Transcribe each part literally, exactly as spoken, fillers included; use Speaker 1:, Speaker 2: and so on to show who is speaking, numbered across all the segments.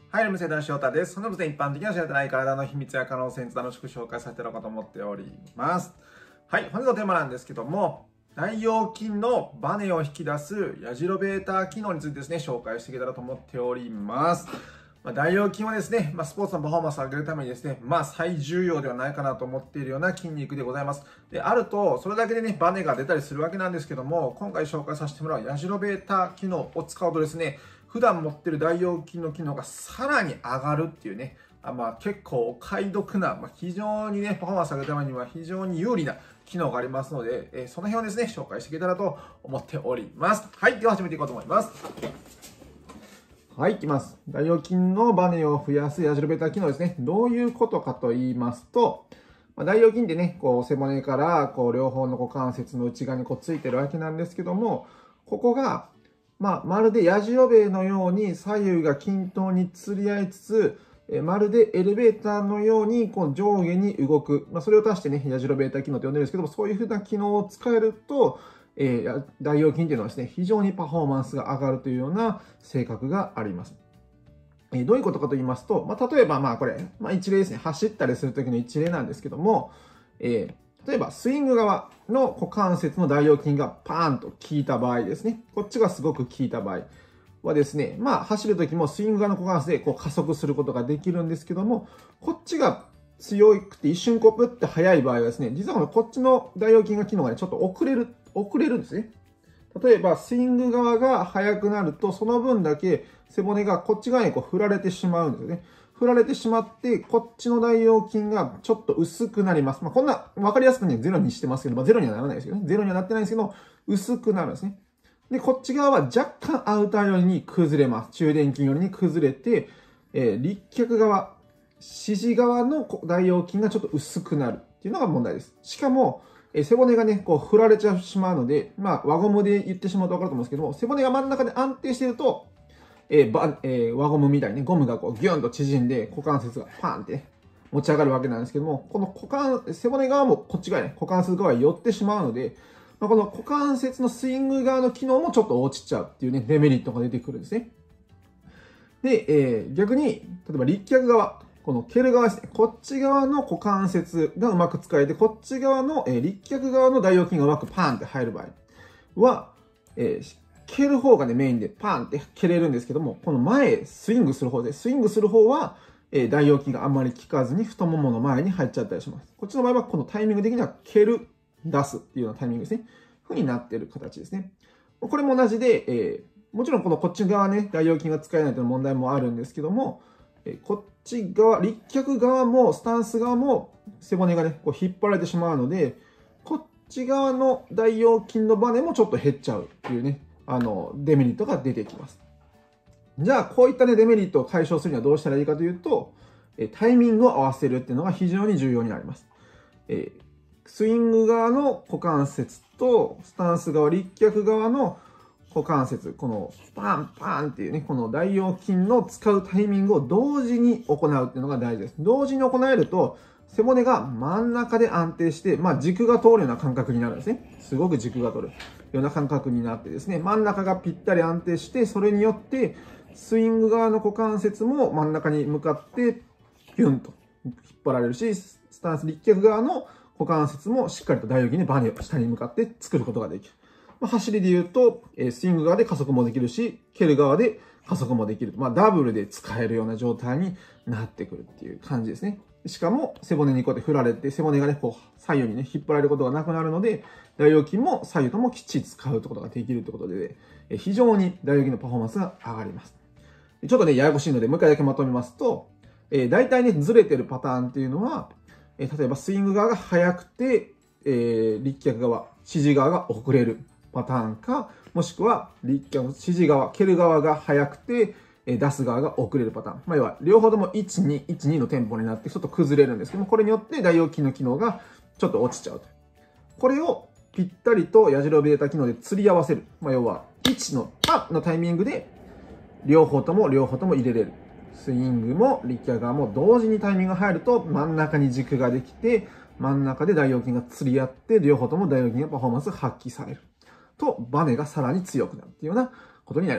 Speaker 1: はい、無線男子翔太です。その無線一般的な知られてない体の秘密や可能性に楽しく紹介させていただこうと思っております。はい、本日のテーマなんですけども、大腰筋のバネを引き出すヤジロベータ機能についてですね、紹介していけたらと思っております。まあ、大腰筋はですね、まあ、スポーツのパフォーマンスを上げるためにですね、まあ最重要ではないかなと思っているような筋肉でございます。で、あると、それだけでね、バネが出たりするわけなんですけども、今回紹介させてもらうヤジロベータ機能を使うとですね、普段持ってる大腰筋の機能がさらに上がるっていうね、あまあ、結構お買い得な、まあ、非常にね、パフォーマンスを上げるためには非常に有利な機能がありますので、えー、その辺をですね、紹介していけたらと思っております。はい、では始めていこうと思います。はい、いきます。大腰筋のバネを増やすヤジロベータ機能ですね。どういうことかと言いますと、まあ、大腰筋ってね、こう背骨からこう両方の股関節の内側にこうついてるわけなんですけども、ここがまあ、まるでヤジロベエのように左右が均等に釣り合いつつ、えまるでエレベーターのようにこう上下に動く。まあ、それを足してね、ヤジロベータ機能と呼んでるんですけども、そういうふうな機能を使えると、えー、大腰筋っていうのはですね、非常にパフォーマンスが上がるというような性格があります。えー、どういうことかと言いますと、まあ、例えばまあこれ、まあ、一例ですね、走ったりするときの一例なんですけども、えー例えば、スイング側の股関節の大腰筋がパーンと効いた場合ですね。こっちがすごく効いた場合はですね、まあ、走るときもスイング側の股関節でこう加速することができるんですけども、こっちが強くて一瞬こうプッて速い場合はですね、実はこっちの大腰筋が機能がね、ちょっと遅れる、遅れるんですね。例えば、スイング側が速くなると、その分だけ背骨がこっち側にこう振られてしまうんですよね。振られてしまって、こっちの大腰筋がちょっと薄くなります。まあ、こんな、わかりやすくね、ゼロにしてますけど、まあ、ゼロにはならないですけどね。ゼロにはなってないんですけど、薄くなるんですね。で、こっち側は若干アウター寄りに崩れます。中殿筋寄りに崩れて、えー、立脚側、支持側の大腰筋がちょっと薄くなるっていうのが問題です。しかも、えー、背骨がね、こう振られてしまうので、まあ、輪ゴムで言ってしまうとわかると思うんですけども、背骨が真ん中で安定していると、えーばえー、輪ゴムみたいにね、ゴムがこうギュンと縮んで、股関節がパーンって、ね、持ち上がるわけなんですけども、この股関、背骨側もこっち側ね、股関節側に寄ってしまうので、まあ、この股関節のスイング側の機能もちょっと落ちちゃうっていうね、デメリットが出てくるんですね。で、えー、逆に、例えば立脚側、この蹴る側ですね、こっち側の股関節がうまく使えて、こっち側の、えー、立脚側の大腰筋がうまくパーンって入る場合は、えー蹴る方がね、メインでパーンって蹴れるんですけども、この前、スイングする方で、スイングする方は、えー、大腰筋があんまり効かずに太ももの前に入っちゃったりします。こっちの場合は、このタイミング的には蹴る、出すっていうようなタイミングですね。ふうになっている形ですね。これも同じで、えー、もちろんこのこっち側ね、大腰筋が使えないという問題もあるんですけども、えー、こっち側、立脚側も、スタンス側も背骨がね、こう引っ張られてしまうので、こっち側の大腰筋のバネもちょっと減っちゃうっていうね、あの、デメリットが出てきます。じゃあ、こういったね、デメリットを解消するにはどうしたらいいかというと、タイミングを合わせるっていうのが非常に重要になります。えー、スイング側の股関節と、スタンス側、立脚側の股関節、このパンパンっていうね、この大腰筋の使うタイミングを同時に行うっていうのが大事です。同時に行えると、背骨が真ん中で安定して、まあ軸が通るような感覚になるんですね。すごく軸が通るような感覚になってですね、真ん中がぴったり安定して、それによって、スイング側の股関節も真ん中に向かって、ピュンと引っ張られるし、スタンス立脚側の股関節もしっかりと大腰筋でバネを下に向かって作ることができる。まあ、走りで言うと、スイング側で加速もできるし、蹴る側で加速もできる。まあ、ダブルで使えるような状態になってくるっていう感じですね。しかも、背骨にこうやって振られて、背骨がね、こう、左右にね、引っ張られることがなくなるので、大腰筋も左右ともきっちり使うことができるってことで、ね、非常に大腰筋のパフォーマンスが上がります。ちょっとね、ややこしいので、もう一回だけまとめますと、えー、大体ね、ずれてるパターンっていうのは、えー、例えばスイング側が速くて、えー、立脚側、支持側が遅れるパターンか、もしくは、立脚、支持側、蹴る側が速くて、出す側が遅れるパターン。まあ、要は、両方ともいち、に、いち、にのテンポになってちょっと崩れるんですけども、これによって大腰筋の機能がちょっと落ちちゃうと。これをぴったりとヤジロベータ機能で釣り合わせる。まあ、要は、いちのパンのタイミングで、両方とも両方とも入れれる。スイングも立脚側も同時にタイミングが入ると真ん中に軸ができて、真ん中で大腰筋が釣り合って、両方とも大腰筋がパフォーマンスが発揮される。と、バネがさらに強くなるっていうようなことになります。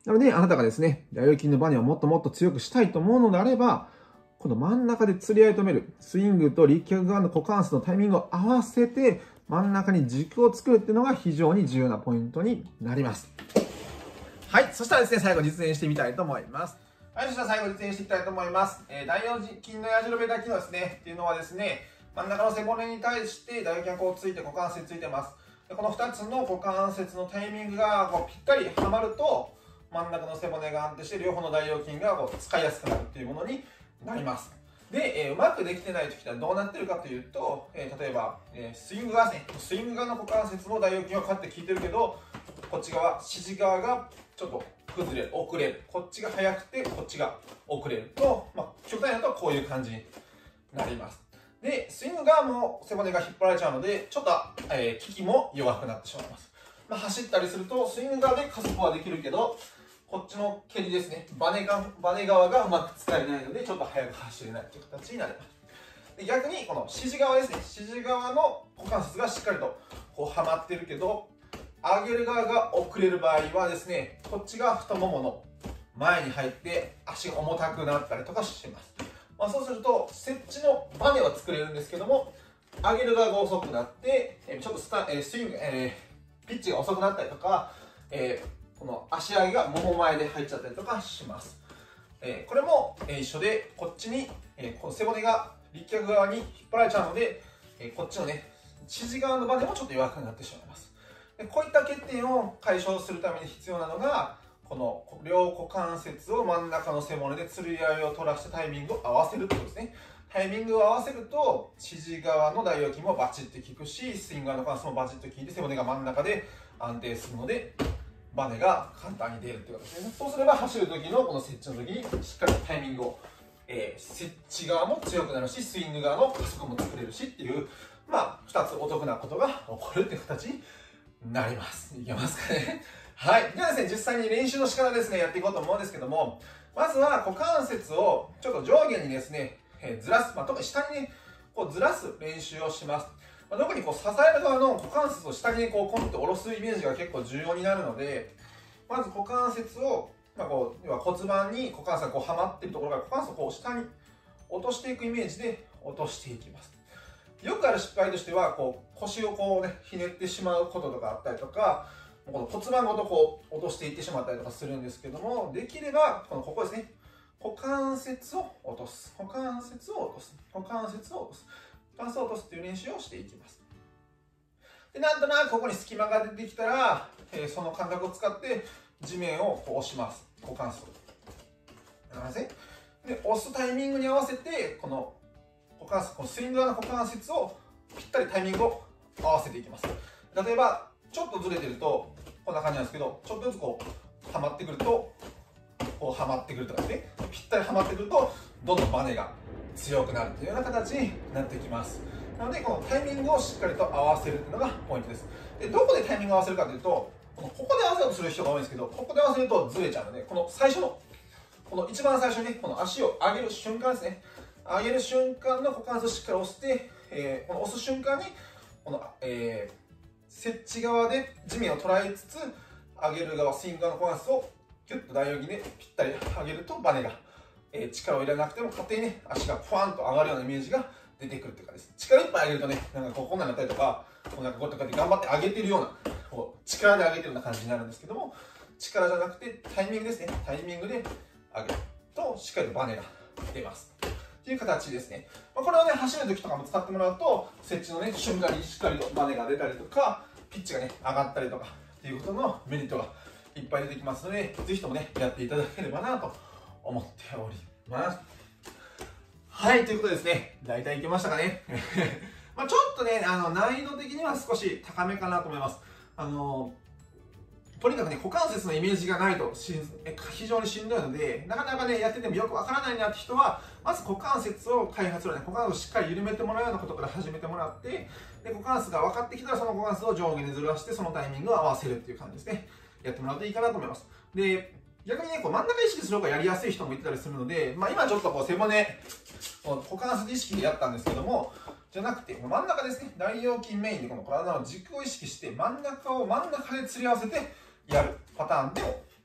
Speaker 1: なので、あなたがですね、大腰筋のバネをもっともっと強くしたいと思うのであれば、この真ん中で釣り合い止める、スイングと立脚側の股関節のタイミングを合わせて、真ん中に軸を作るっていうのが非常に重要なポイントになります。はい、そしたらですね、最後実演してみたいと思います。はい、そしたら最後実演していきたいと思います。えー、大腰筋の矢印ベタ機能ですね、っていうのはですね、真ん中の背骨に対して大腰筋がこうついて股関節ついてます。でこのふたつの股関節のタイミングがこうぴったりはまると、真ん中の背骨が安定して両方の大腰筋がこう使いやすくなるっていうものになります。で、えー、うまくできてない時はどうなってるかというと、えー、例えば、えー、スイング側ですね、スイング側の股関節の大腰筋はこうやって効いてるけど、こっち側、支持側がちょっと崩れる、遅れる、こっちが速くてこっちが遅れると、まあ、極端に言うとこういう感じになります。で、スイング側も背骨が引っ張られちゃうので、ちょっと、えー、効きも弱くなってしまいます。まあ、走ったりすると、スイング側で加速はできるけど、こっちの蹴りですね、バネが、バネ側がうまく使えないので、ちょっと速く走れないという形になります。で逆に、この支持側ですね、支持側の股関節がしっかりとこうはまってるけど、上げる側が遅れる場合はですね、こっちが太ももの前に入って足が重たくなったりとかします。まあ、そうすると、接地のバネは作れるんですけども、上げる側が遅くなって、ちょっとスタ、えー、スイング、えー、ピッチが遅くなったりとか、えーこの足上げがもも前で入っちゃったりとかします。えー、これも、えー、一緒で、こっちに、えー、この背骨が立脚側に引っ張られちゃうので、えー、こっちのね、支持側のバネもちょっと弱くなってしまいます。でこういった欠点を解消するために必要なのが、この両股関節を真ん中の背骨で釣り合いを取らしてタイミングを合わせるってことですね。タイミングを合わせると、支持側の大腰筋もバチッと効くし、スイング側の関節もバチッと効いて、背骨が真ん中で安定するので、バネが簡単に出るってことですね。そうすれば走る時のこの接地の時にしっかりとタイミングを、えー、接地側も強くなるし、スイング側の加速も作れるしっていう、まあ、ふたつお得なことが起こるっていう形になります。いけますかね。はい。ではですね、実際に練習の仕方ですね、やっていこうと思うんですけども、まずは股関節をちょっと上下にですね、えー、ずらす、まあ、特に下にね、こうずらす練習をします。まあ、特にこう支える側の股関節を下にこうコンと下ろすイメージが結構重要になるので、まず股関節を、まあ、こう要は骨盤に股関節がこうはまっているところから股関節をこう下に落としていくイメージで落としていきます。よくある失敗としてはこう腰をこうねひねってしまうこととかあったりとか、この骨盤ごとこう落としていってしまったりとかするんですけども、できればこのここですね、股関節を落とす、股関節を落とす、股関節を落とす、股関節を落とすっていう練習をしていきます。でなんとなくここに隙間が出てきたら、えー、その感覚を使って地面をこう押します。股関節を。で押すタイミングに合わせてこの股関節、このスイング側の股関節をぴったりタイミングを合わせていきます。例えばちょっとずれてるとこんな感じなんですけど、ちょっとずつこうはまってくるとこうはまってくるとかですね、ぴったりはまってくるとどんどんバネが強くなるというような形になってきます。なのでこのタイミングをしっかりと合わせるというのがポイントです。でどこでタイミングを合わせるかというと、このここで合わせようとする人が多いんですけど、ここで合わせるとずれちゃうので、この最初のこの一番最初に、ね、この足を上げる瞬間ですね、上げる瞬間の股関節をしっかり押して、えー、この押す瞬間にこの、えー、接地側で地面を捉えつつ、上げる側、スイング側の股関節をキュッと大腰筋でぴったり上げるとバネが、えー、力を入れなくても勝手にね足がふわんと上がるようなイメージが出てくるというかです、力いっぱい上げるとね、なんかこうこんなんなったりとか、こうなんかこうやって頑張って上げてるような、こう力で上げてるような感じになるんですけども、力じゃなくてタイミングですね、タイミングで上げるとしっかりとバネが出ますっていう形ですね。まあ、これをね走る時とかも使ってもらうと、接地のね瞬間にしっかりとバネが出たりとか、ピッチがね上がったりとかっていうことのメリットがいっぱい出てきますので、ぜひともねやっていただければなと思っております。はい、ということでですね、大体いけましたかね。まあちょっとね、あの難易度的には少し高めかなと思います。あのとにかくね、股関節のイメージがないとし非常にしんどいので、なかなかね、やっててもよくわからないなって人は、まず股関節を開発するね、股関節をしっかり緩めてもらうようなことから始めてもらって、で股関節が分かってきたら、その股関節を上下にずらして、そのタイミングを合わせるっていう感じですね。やってもらうといいかなと思います。で、逆にね、こう真ん中意識する方がやりやすい人もいてたりするので、まあ今ちょっとこう背骨、股関節意識でやったんですけども、じゃなくて、真ん中ですね、大腰筋メインでこの体の軸を意識して、真ん中を真ん中で釣り合わせて、やるパターンでも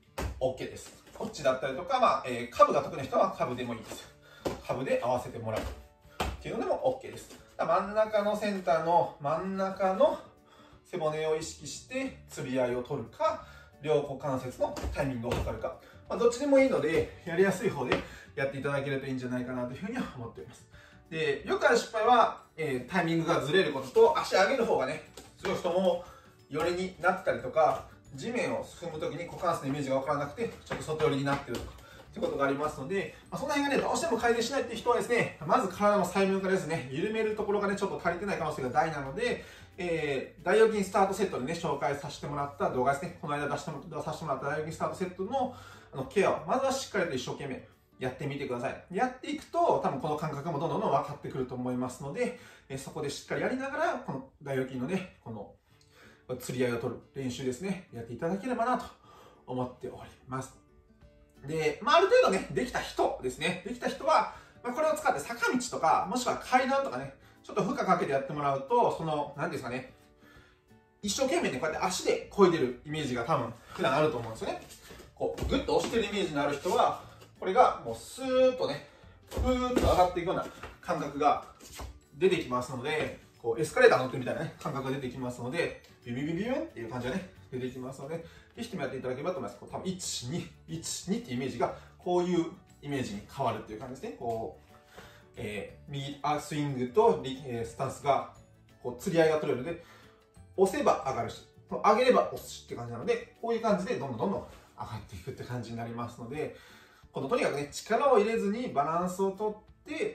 Speaker 1: OK です。こっちだったりとか、まあ、えー、下部が得意な人は下部でもいいです。下部で合わせてもらうっていうのでも OK です。真ん中のセンターの真ん中の背骨を意識して釣り合いを取るか、両股関節のタイミングを測るか、まあ、どっちでもいいので、やりやすい方でやっていただけるといいんじゃないかなというふうには思っております。で、よくある失敗は、えー、タイミングがずれることと、足上げる方がね、強い人も寄りになったりとか、地面を進むときに股関節のイメージが分からなくて、ちょっと外寄りになっているとか、ということがありますので、まあ、その辺がね、どうしても改善しないっていう人はですね、まず体の細分化ですね、緩めるところがね、ちょっと足りてない可能性が大なので、えー、大腰筋スタートセットでね、紹介させてもらった動画ですね、この間出しても出させてもらった大腰筋スタートセットのあのケアを、まずはしっかりと一生懸命やってみてください。やっていくと、多分この感覚もどんどんどん分かってくると思いますので、えー、そこでしっかりやりながら、この大腰筋のね、この釣り合いを取る練習ですね、やっていただければなと思っております。で、まあ、ある程度ね、できた人ですね。できた人は、まあ、これを使って坂道とか、もしくは階段とかね、ちょっと負荷かけてやってもらうと、その、なんていうんですかね、一生懸命ね、こうやって足で漕いでるイメージが多分、普段あると思うんですよね。こう、ぐっと押してるイメージのある人は、これがもうスーッとね、ふーっと上がっていくような感覚が出てきますので、こう、エスカレーター乗ってるみたいなね、感覚が出てきますので、ビビビビビンっていう感じがね、出てきますので、ぜひともやっていただければと思います。こう多分いち、に、いち、にっていうイメージが、こういうイメージに変わるっていう感じですね。こう、えー、右アースイングと、えー、スタンスが、こう、釣り合いが取れるので、押せば上がるし、上げれば押すしって感じなので、こういう感じでどんどんどんどん上がっていくって感じになりますので、このとにかくね、力を入れずにバランスをとって、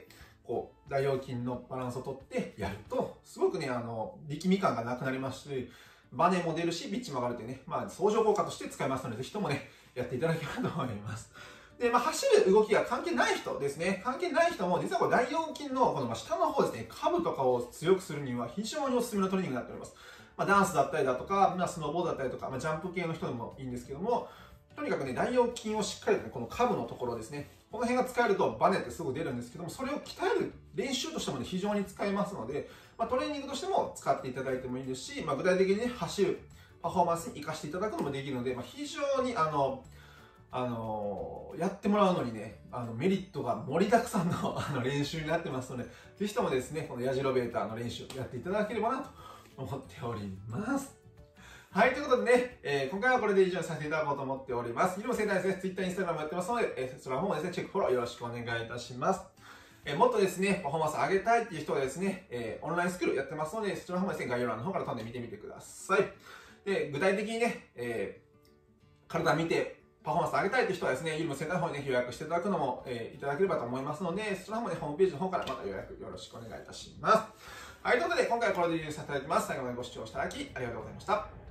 Speaker 1: こう、大腰筋のバランスをとってやると、すごくね、あの、力み感がなくなりますし、バネも出るし、ピッチも上がるというね、まあ、相乗効果として使えますので、ぜひともね、やっていただければと思います。で、まあ、走る動きが関係ない人ですね。関係ない人も、実はこれ大腰筋のこの下の方ですね、下部とかを強くするには非常におすすめのトレーニングになっております。まあ、ダンスだったりだとか、まあ、スノーボードだったりとか、まあ、ジャンプ系の人でもいいんですけども、とにかくね、大腰筋をしっかりとね、この下部のところですね、この辺が使えるとバネってすぐ出るんですけども、それを鍛える練習としてもね、非常に使えますので、まあ、トレーニングとしても使っていただいてもいいですし、まあ、具体的にね、走るパフォーマンスに活かしていただくのもできるので、まあ、非常にあの、あのー、やってもらうのにね、あのメリットが盛りだくさんのあの練習になってますので、ぜひともですね、このヤジロベーターの練習やっていただければなと思っております。はい、ということでね、えー、今回はこれで以上にさせていただこうと思っております。いろいろ生態ですね、Twitter、Instagram やってますので、えー、そちらの方もですね、チェックフォローよろしくお願いいたします。えー、もっとですね、パフォーマンス上げたいっていう人がですね、えー、オンラインスクールやってますので、そちらの方もですね、概要欄の方から飛んで見てみてください。で、具体的にね、えー、体見て、パフォーマンス上げたいという人はですね、ゆるむセンターの方にね、予約していただくのも、えー、いただければと思いますので、そちらの方もね、ホームページの方からまた予約よろしくお願いいたします。はい、ということで、今回はこれで以上にさせていただきます。最後までご視聴いただきありがとうございました。